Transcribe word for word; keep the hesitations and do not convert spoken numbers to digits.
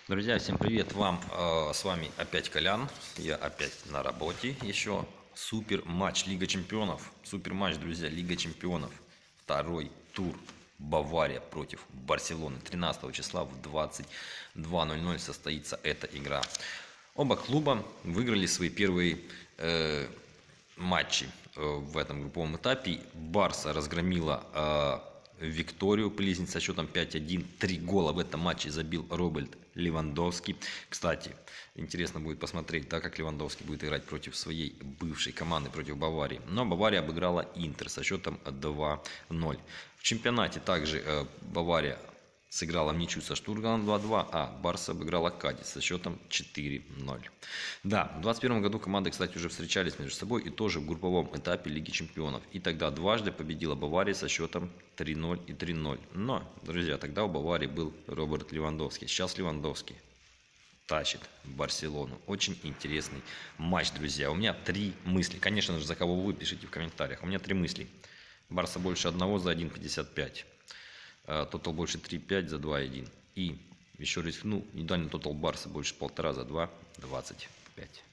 Друзья, всем привет вам, э, с вами опять Колян, я опять на работе еще. Супер матч Лига Чемпионов, супер матч, друзья, Лига Чемпионов, второй тур, Бавария против Барселоны, тринадцатого числа в двадцать два ноль ноль состоится эта игра. Оба клуба выиграли свои первые э, матчи э, в этом групповом этапе. Барса разгромила э, Викторию Плизнец со счетом пять один. Три гола в этом матче забил Роберт Левандовский. Кстати, интересно будет посмотреть, да, как Левандовский будет играть против своей бывшей команды, против Баварии. Но Бавария обыграла Интер со счетом два ноль. В чемпионате также э, Бавария сыграла в ничью со Штутгартом два два, а Барса обыграла Кадис со счетом четыре ноль. Да, в две тысячи двадцать первом году команды, кстати, уже встречались между собой и тоже в групповом этапе Лиги Чемпионов. И тогда дважды победила Бавария со счетом три ноль и три ноль. Но, друзья, тогда у Баварии был Роберт Левандовский. Сейчас Левандовский тащит Барселону. Очень интересный матч, друзья. У меня три мысли. Конечно же, за кого вы пишите в комментариях. У меня три мысли. Барса больше одного за один пятьдесят пять. Тотал больше три пять за два один. И еще рискну, недавно тотал Барса больше полтора за два двадцать пять.